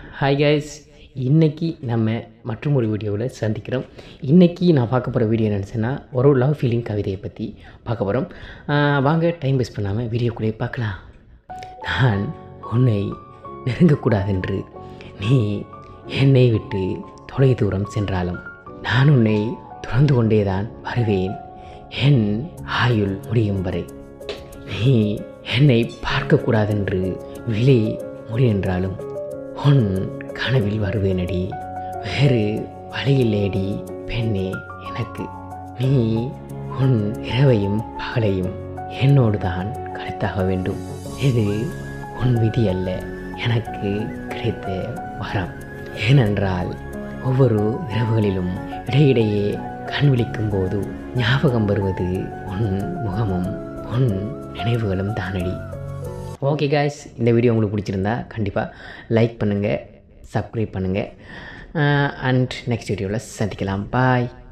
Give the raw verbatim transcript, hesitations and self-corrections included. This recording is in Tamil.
ஹாய் கைஸ், இன்றைக்கி நம்ம மற்றும் ஒரு வீடியோவில் சந்திக்கிறோம். இன்றைக்கி நான் பார்க்க போகிற வீடியோ என்னென்னு ஒரு லவ் ஃபீலிங் கவிதையை பற்றி பார்க்க போகிறோம். வாங்க டைம் வேஸ்ட் பண்ணாமல் வீடியோக்குள்ளே பார்க்கலாம். நான் உன்னை நெருங்கக்கூடாதென்று நீ என்னை விட்டு தொலை தூரம் சென்றாலும் நான் உன்னை தொடர்ந்து கொண்டே தான் வருவேன் என் ஆயுள் முடியும் வரை. நீ என்னை பார்க்கக்கூடாதென்று விழி முடி என்றாலும் உன் கனவில் வருவேனடி. வேறு வழியில்லேடி பெண்ணே எனக்கு. நீ உன் இரவையும் பகலையும் என்னோடு தான் கழித்தாக வேண்டும். இது உன் விதி அல்ல, எனக்கு கிடைத்த வரம். ஏனென்றால் ஒவ்வொரு இரவுகளிலும் இடையிடையே கண் விழிக்கும் போது ஞாபகம் வருவது உன் முகமும் உன் நினைவுகளும் தானடி. ஓகே காய்ஸ், இந்த வீடியோ உங்களுக்கு பிடிச்சிருந்தா கண்டிப்பாக லைக் பண்ணுங்கள், சப்ஸ்கிரைப் பண்ணுங்கள். அண்ட் நெக்ஸ்ட் வீடியோவில் சந்திக்கலாம். பாய்.